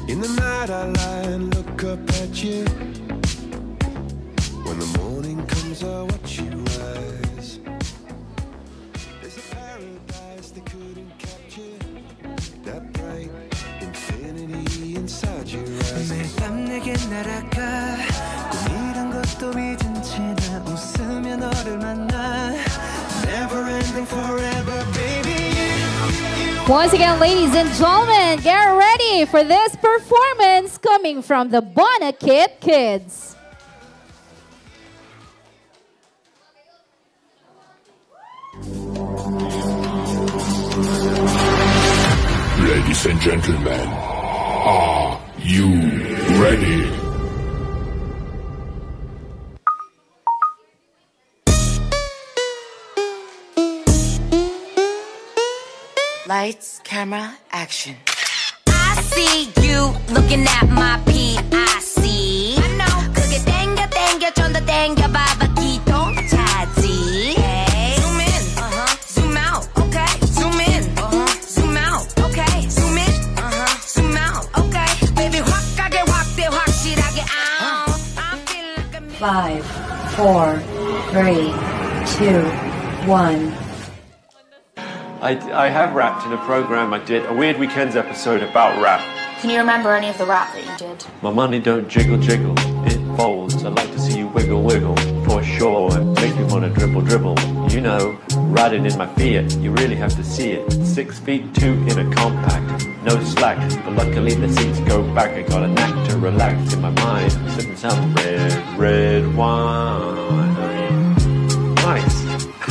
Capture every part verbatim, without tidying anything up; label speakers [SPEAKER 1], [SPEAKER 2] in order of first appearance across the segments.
[SPEAKER 1] In the night I lie and look up at you. When the morning comes I watch you rise. There's a paradise they couldn't capture. That bright infinity inside your eyes. 매일 밤 내게 날아가 꿈이란 것도 잊은 채 나 웃으며 너를 만나. Never ending forever baby.
[SPEAKER 2] Once again, ladies and gentlemen, get ready for this performance coming from the Bonakit Kids.
[SPEAKER 3] Ladies and gentlemen, are you ready?
[SPEAKER 4] Lights, camera, action. I see you looking at my P I C. I know. 그게 땡겨 땡겨 좀 더 땡겨 봐봐 기도 차지. Hey. Zoom in, uh-huh. Zoom out, okay. Zoom in, uh-huh. Zoom out, okay. Zoom in, uh-huh. Zoom out, okay. Baby 확하게 확대 확실하게 out. I feel like a
[SPEAKER 5] Five, four, three, two, one.
[SPEAKER 6] I, I have rapped in a program I did, a Weird Weekends episode about rap.
[SPEAKER 7] Can you remember any of the rap that you did?
[SPEAKER 6] My money don't jiggle jiggle, it folds. I like to see you wiggle wiggle, for sure. Make me wanna dribble dribble. You know, riding in my Fiat, you really have to see it. Six feet two in a compact, no slack. But luckily the seats go back. I got a knack to relax in my mind, sipping some red, red wine. Nice.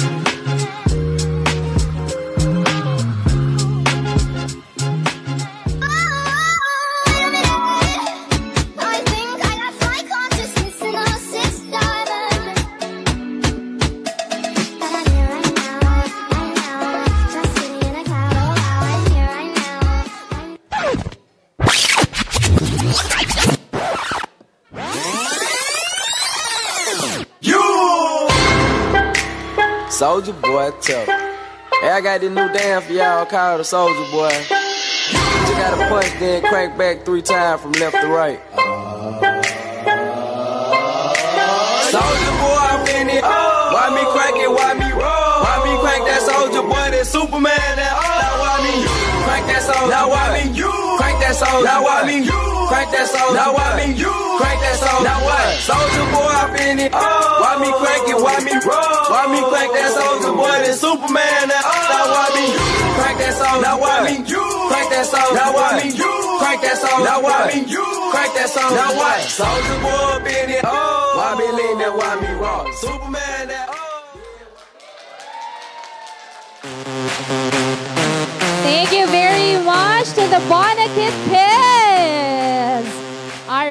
[SPEAKER 8] Soldier Boy tough. Hey, I got this new dance for y'all called the Soldier Boy. You gotta punch, then crank back three times from left to right. Soldier Boy, I'm in it. Why me crank it? Why me roll? Why me crank that Soldier Boy? That Superman? That oh. Now why me you crank that Soldier? Now why me you crank that Soldier? Now why me you crank that Soldier? Now why me you crank that Soldier? Now what? Soldier Boy, I'm in it. Why me crank it? Why me roll? Why me crank that Soldier Boy? That Superman? That oh. Now why me you crank that Soldier? Now why me you crank that Soldier? Now why me you crank that Soldier? Now why me you crank that Soldier? Now what? Soldier Boy up in it. Why me lean that? Why me rock? Superman? That oh.
[SPEAKER 2] Thank you very much to the Bonakit Kids.